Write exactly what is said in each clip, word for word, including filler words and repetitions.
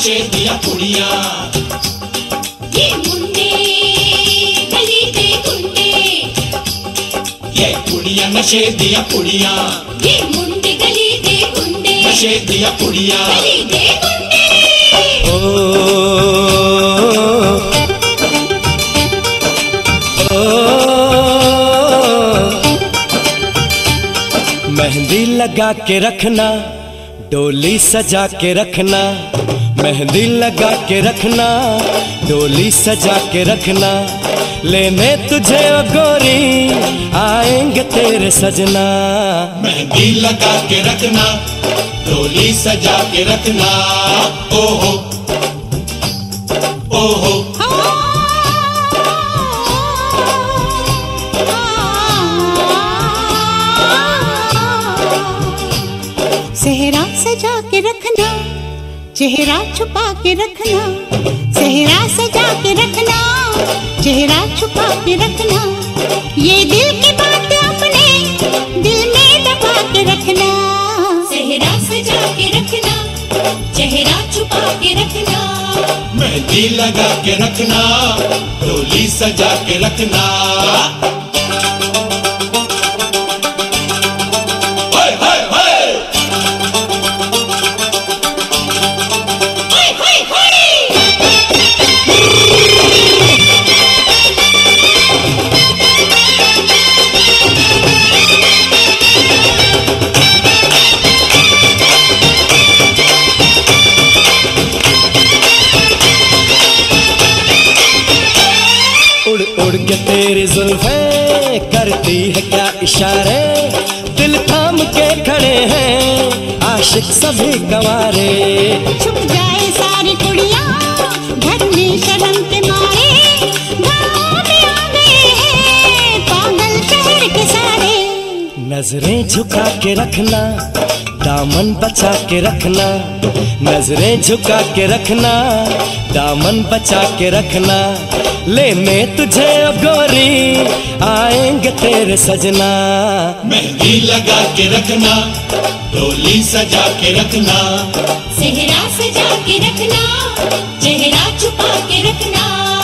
नशे दिया कुड़िया, ये मुंडे गली दे गुंडे, ये कुड़िया नशे दिया कुड़िया, ये मुंडे गली दे गुंडे, नशे दिया कुड़िया, गली दे गुंडे। ओ, ओ, मेहंदी लगा के रखना, डोली सजा के रखना, मेहंदी लगा के रखना, डोली सजा के रखना, लेने तुझे ओ गोरी आएंगे तेरे सजना। मेहंदी लगा के रखना, डोली सजा के रखना, ओहो ओहो। सेहरा सजा के रखना, चेहरा छुपा के रखना, सेहरा सजा के रखना, चेहरा छुपा के रखना, ये दिल की बात अपने दिल में दबा के रखना। सेहरा सजा के रखना, चेहरा छुपा के रखना, मेहंदी लगा के रखना, डोली सजा के रखना। उड़ उड़ के तेरी जुल्फें करती है क्या इशारे, दिल थाम के खड़े हैं आशिक सभी गंवारे। छुप जाए सारी कुड़ियाँ घर में शर्म के मारे, गाँव में आ गए हैं पागल शहर के सारे। नजरें झुका के रखना, दामन बचा के रखना, नजरें झुका के रखना, दामन बचा के रखना, लेने तुझे ओ गोरी आएंगे तेरे सजना। मेहंदी लगा के रखना, डोली सजा के रखना, सेहरा सजा के रखना, चेहरा छुपा के रखना।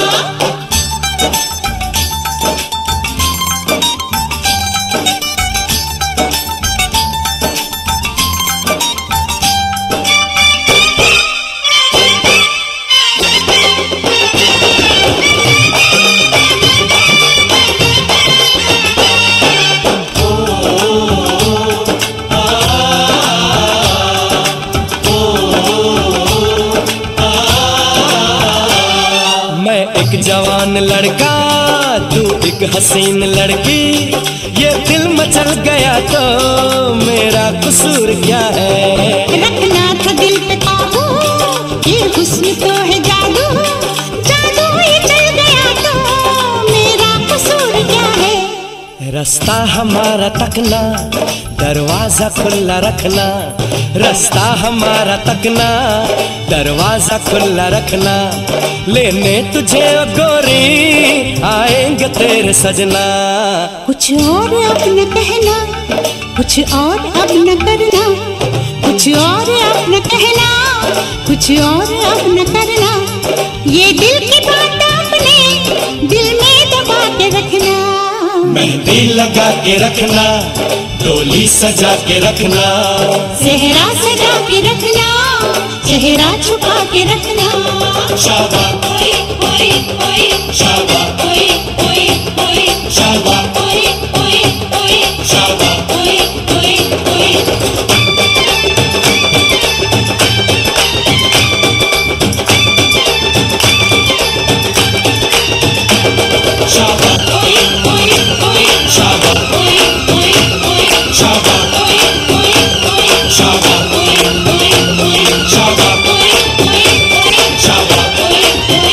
जवान लड़का तू एक हसीन लड़की, ये दिल मचल गया तो मेरा कसूर क्या है। रखना था दिल पे काबू, ये हुस्न तो है जादू, जादू ये चल गया तो मेरा कसूर क्या है। रास्ता हमारा तकना, दरवाजा खुला रखना, रास्ता हमारा तकना, दरवाजा खुला रखना, लेने तुझे ओ गोरी आएंगे तेरे सजना। कुछ और अब न कहना, कुछ और अब न करना, कुछ और अब न कहना, कुछ और अब न करना, ये दिल की बात अपने दिल में दबा के रखना। मेहंदी लगा के रखना, डोली सजा के रखना, सेहरा सजा के रखना, चेहरा छुपा के रखना। शाबा ओए ओए ओए शाबा ओए ओए ओए शाबा ओए ओए ओए शाबा ओए ओए ओए। शाबा ओए ओए ओए शाबा ओए ओए ओए शाबा ओए ओए ओए शाबा ओए ओए ओए शाबा ओए ओए ओए शाबा ओए ओए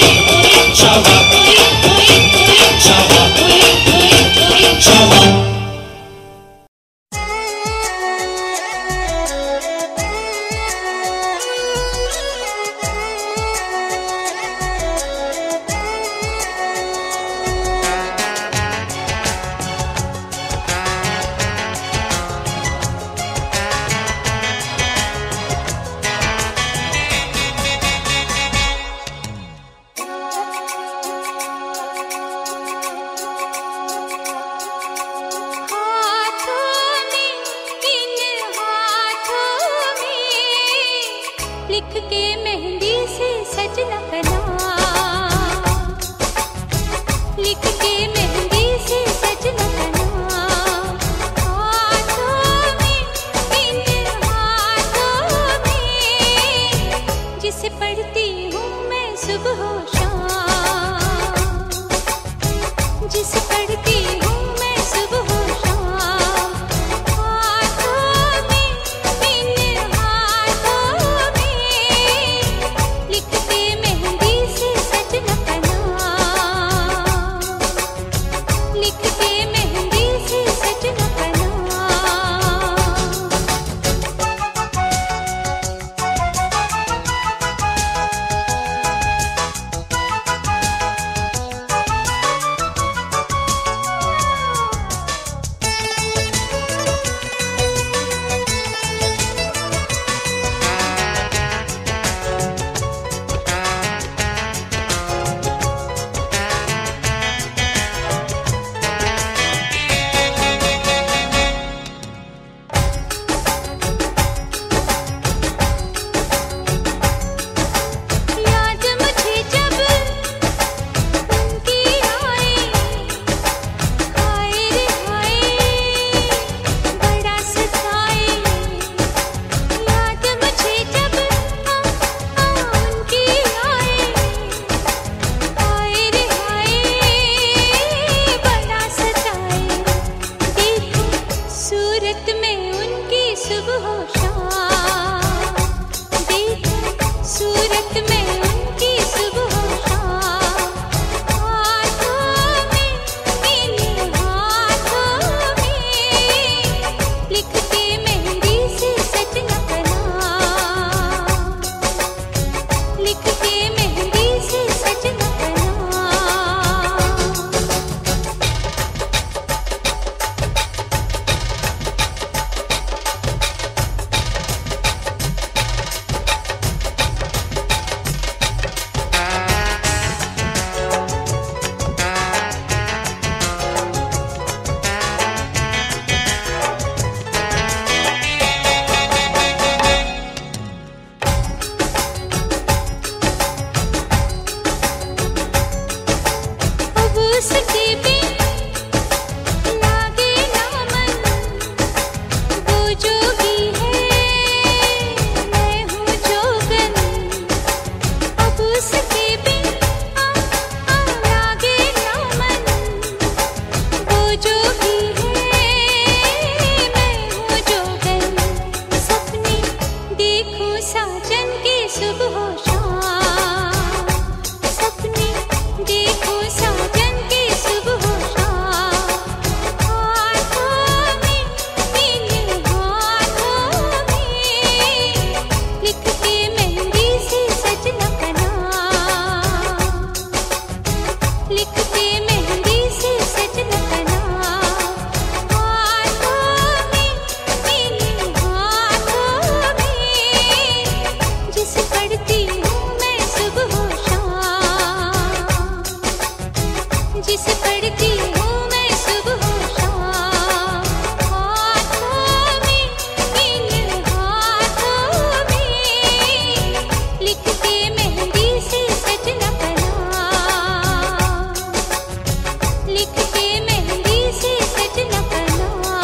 जिसे पढ़ती हूँ मैं सुबह शाम, हाथों में, इन हाथों में लिख के मेहंदी से सजना का नाम, लिख के मेहंदी से सजना का नाम।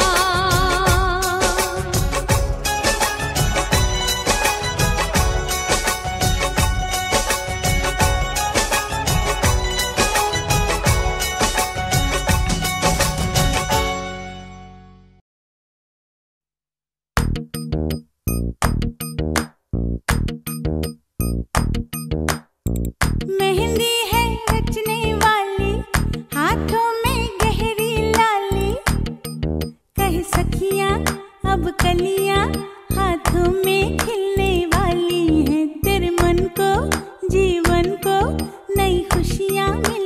मेहंदी है रचने वाली, हाथों में गहरी लाली, कह सखियां अब कलियां हाथों में खिलने वाली हैं। तेरे मन को, जीवन को नई खुशियां मिल